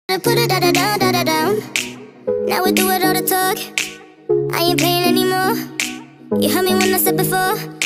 Put it down. Now we do it all the talk. I ain't playing anymore. You heard me when I said before.